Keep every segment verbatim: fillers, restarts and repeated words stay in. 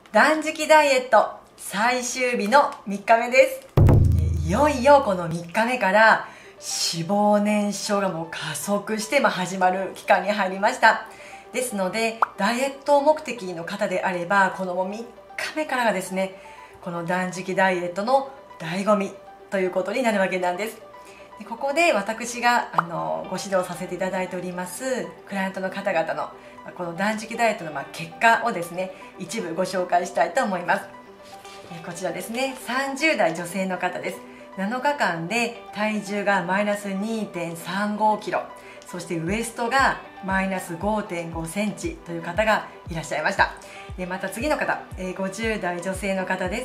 断食ダイエット最終日のみっかめです。いよいよこのみっかめから脂肪燃焼がもう加速してまあ始まる期間に入りました。ですのでダイエット目的の方であればこのもうみっかめからがですね、この断食ダイエットの醍醐味ということになるわけなんです。でここで私があのご指導させていただいておりますクライアントの方々のこの断食ダイエットのまあ結果をですね、一部ご紹介したいと思います。こちらですね、さんじゅうだい女性の方です。なのかかんで体重がマイナス にてんさんごキロ、そしてウエストがマイナス ごてんごセンチという方がいらっしゃいました。でまた次の方、ごじゅうだい女性の方です。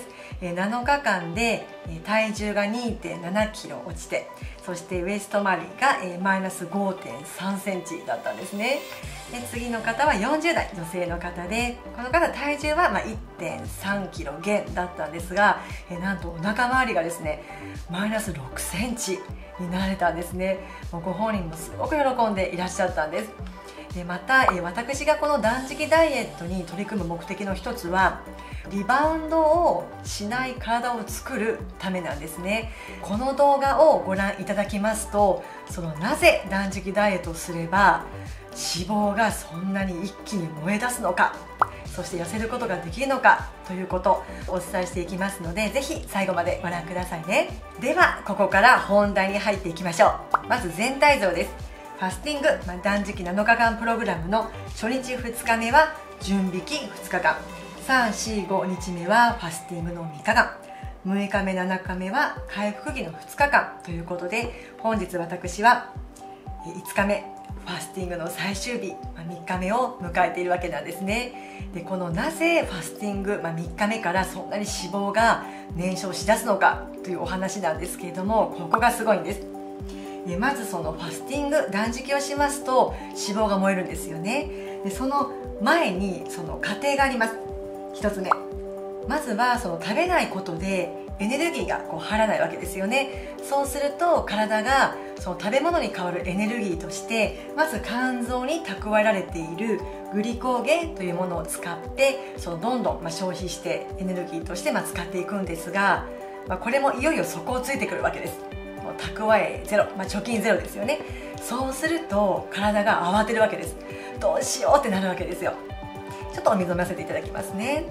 なのかかんで体重が にてんななキロ落ちて、そしてウエスト周りがマイナス ごてんさんセンチだったんですね。で次の方はよんじゅうだい女性の方で、この方体重はまあ いってんさんキロ減だったんですが、えなんとお腹周りがですねマイナスろくセンチになれたんですね。もうご本人もすごく喜んでいらっしゃったんです。でまたえ私がこの断食ダイエットに取り組む目的の一つはリバウンドをしない体を作るためなんですね。この動画をご覧いただきますと、そのなぜ断食ダイエットをすれば脂肪がそんなに一気に燃え出すのか、そして痩せることができるのかということをお伝えしていきますので、ぜひ最後までご覧くださいね。ではここから本題に入っていきましょう。まず全体像です。ファスティング、まあ、断食なのかかんプログラムの初日ふつかめは準備期ふつかかん、さん、し、ごにちめはファスティングのみっかかん、むいかめななかめは回復期のふつかかんということで、本日私はいつかめファスティングの最終日、まあ、みっかめを迎えているわけなんですね。でこのなぜファスティング、まあ、みっかめからそんなに脂肪が燃焼しだすのかというお話なんですけれども、ここがすごいんです。でまずそのファスティング断食をしますと脂肪が燃えるんですよね。でその前にその過程があります。ひとつめ、まずはその食べないことでエネルギーがこう入らないわけですよね。そうすると体がその食べ物に代わるエネルギーとしてまず肝臓に蓄えられているグリコーゲンというものを使ってそのどんどんまあ消費してエネルギーとしてまあ使っていくんですが、まあ、これもいよいよ底をついてくるわけです。もう蓄えゼロ、まあ、貯金ゼロですよね。そうすると体が慌てるわけです。どうしようってなるわけですよ。ちょっとお水飲ませていただきますね。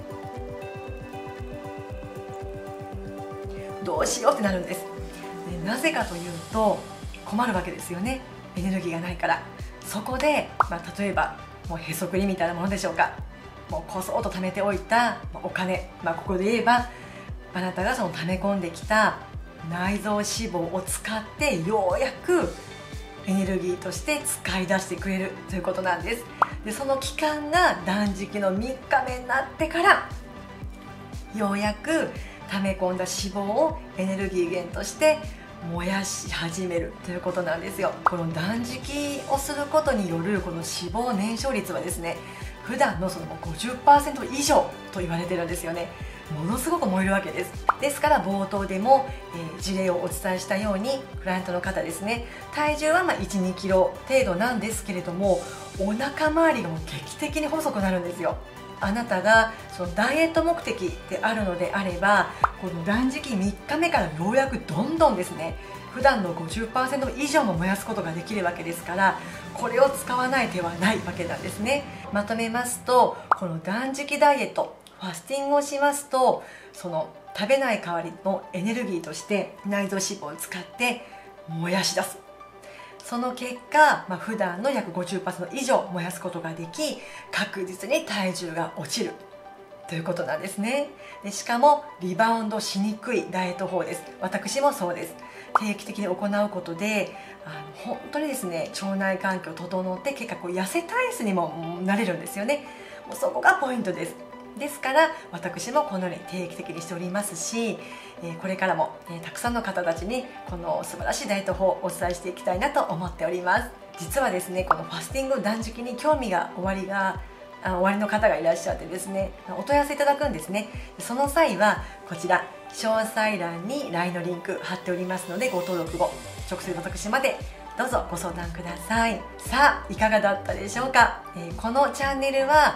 どうしようってなるんです。でなぜかというと困るわけですよね。エネルギーがないから。そこで、まあ、例えばもうへそくりみたいなものでしょうか。もうこそっと貯めておいたお金、まあ、ここで言えばあなたがその溜め込んできた内臓脂肪を使ってようやくエネルギーとして使い出してくれるということなんです。でその期間が断食のみっかめになってからようやく溜め込んだ脂肪をエネルギー源として燃やし始めるということなんですよ。この断食をすることによるこの脂肪燃焼率はですね、普段のその ごじゅっパーセント 以上と言われてるんですよね。ものすごく燃えるわけです。ですから冒頭でも、えー、事例をお伝えしたようにクライアントの方ですね、体重はまあいち、にキロ程度なんですけれどもお腹周りがもう劇的に細くなるんですよ。あなたがそのダイエット目的であるのであればこの断食みっかめからようやくどんどんですね普段の ごじゅっパーセント 以上も燃やすことができるわけですから、これを使わない手はないわけなんですね。まとめますと、この断食ダイエットファスティングをしますとその食べない代わりのエネルギーとして内臓脂肪を使って燃やし出す。その結果、まあ、普段の約 ごじゅっパーセント 以上燃やすことができ確実に体重が落ちるということなんですね。でしかもリバウンドしにくいダイエット法です。私もそうです。定期的に行うことであの本当にですね腸内環境整って結果こう痩せ体質にもなれるんですよね。もうそこがポイントです。ですから私もこのように定期的にしておりますし、えー、これからも、えー、たくさんの方たちにこの素晴らしいダイエット法をお伝えしていきたいなと思っております。実はですねこのファスティング断食に興味がおありがあおありの方がいらっしゃってですねお問い合わせいただくんですね。その際はこちら詳細欄に ライン のリンク貼っておりますのでご登録後直接私までどうぞご相談ください。さあいかがだったでしょうか。えー、このチャンネルは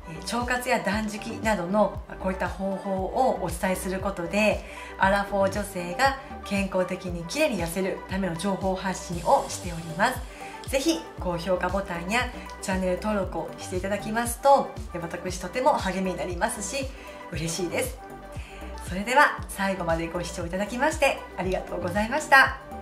腸活や断食などのこういった方法をお伝えすることで、アラフォー女性が健康的にきれいに痩せるための情報発信をしております。ぜひ高評価ボタンやチャンネル登録をしていただきますと、私とても励みになりますし嬉しいです。それでは最後までご視聴いただきましてありがとうございました。